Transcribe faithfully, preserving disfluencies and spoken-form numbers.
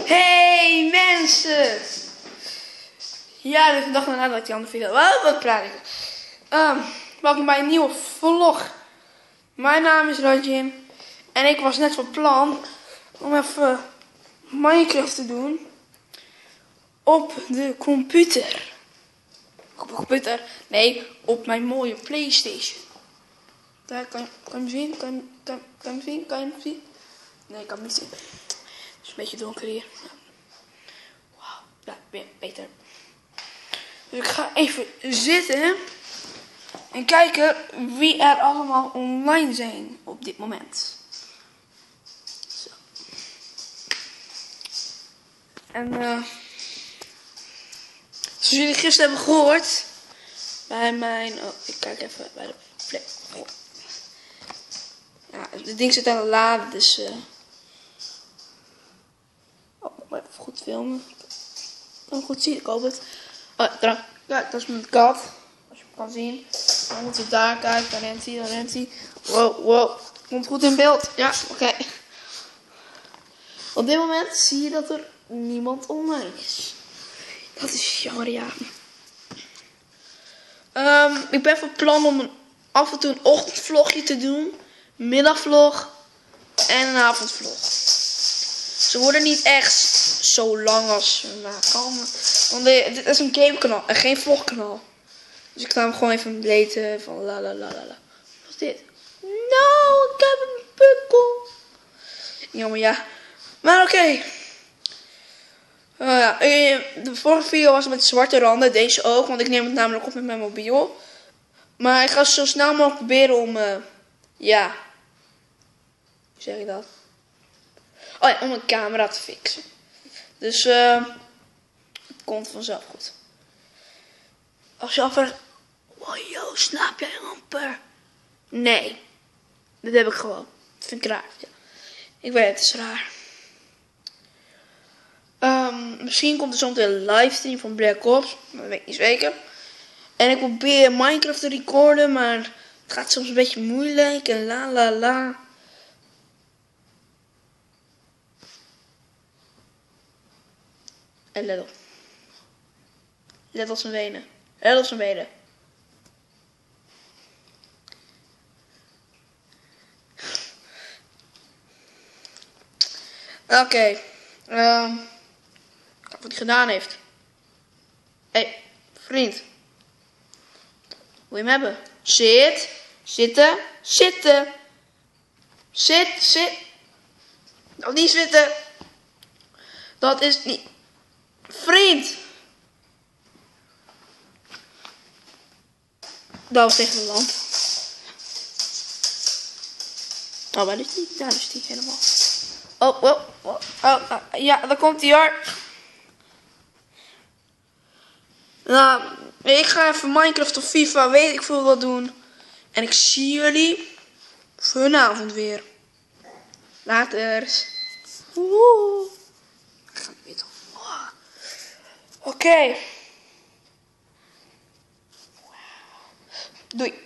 Hey mensen! Ja, dus de dag daarna dat ik die andere video. Wow, wat praat ik? Um, welkom bij een nieuwe vlog. Mijn naam is Rajin. En ik was net van plan om even Minecraft te doen op de computer. Op de computer? Nee, op mijn mooie PlayStation. Daar kan, kan je me zien? Kan, kan, kan je me zien? Kan je me zien? Nee, ik kan het niet zien. Het is een beetje donker hier. Wauw, ja, beter. Dus ik ga even zitten en kijken wie er allemaal online zijn op dit moment. Zo. En uh, zoals jullie gisteren hebben gehoord, bij mijn... Oh, ik kijk even bij de plek. Ja, het ding zit aan de laden, dus... Uh, oh, ik moet even goed filmen. Ik kan het goed zien, ik hoop het. Oh, daar, kijk, dat is mijn kat. Als je hem kan zien. Dan moet ze daar kijken, dan rent hij, dan rent hij. Wow, wow. Komt goed in beeld. Ja, oké. Okay. Op dit moment zie je dat er niemand online is. Dat is jammer, ja. Um, ik ben van plan om een, af en toe een ochtendvlogje te doen. Middagvlog. En een avondvlog. Ze worden niet echt zo lang als ze maar komen. Want dit is een gamekanaal en geen vlogkanaal. Dus ik ga hem gewoon even lezen van la la la la la. Wat is dit? Nou, ik heb een pukkel. Jammer, ja. Maar oké. Okay. Uh, ja, de vorige video was met zwarte randen. Deze ook, want ik neem het namelijk op met mijn mobiel. Maar ik ga zo snel mogelijk proberen om... Uh, ja. Hoe zeg je dat? Oh ja, om een camera te fixen. Dus uh, het komt vanzelf goed. Als je afvraagt, wow, yo, slaap jij amper? Nee, dat heb ik gewoon. Dat vind ik raar. Ja. Ik weet het, het is raar. Um, misschien komt er soms een livestream van Black Ops, maar dat weet ik niet zeker. En ik probeer Minecraft te recorden, maar het gaat soms een beetje moeilijk en la la la. En let op. Let op zijn benen. Let op zijn benen. Oké. Okay. Um, wat hij gedaan heeft. Hé, hey, vriend. Wil je hem hebben? Zit. Zitten. Zitten. Zit. Zit. Nou, niet zitten. Dat is niet... Vriend. Dat was tegen de lamp. Oh, waar is die? Daar is die helemaal. Oh, oh, oh, oh, oh. Ja, daar komt hij hoor. Nou, ik ga even Minecraft of FIFA, weet ik veel wat doen. En ik zie jullie vanavond weer. Later. Woehoe. Ik ga weer toch. Oh. Oké. Okay. Doei.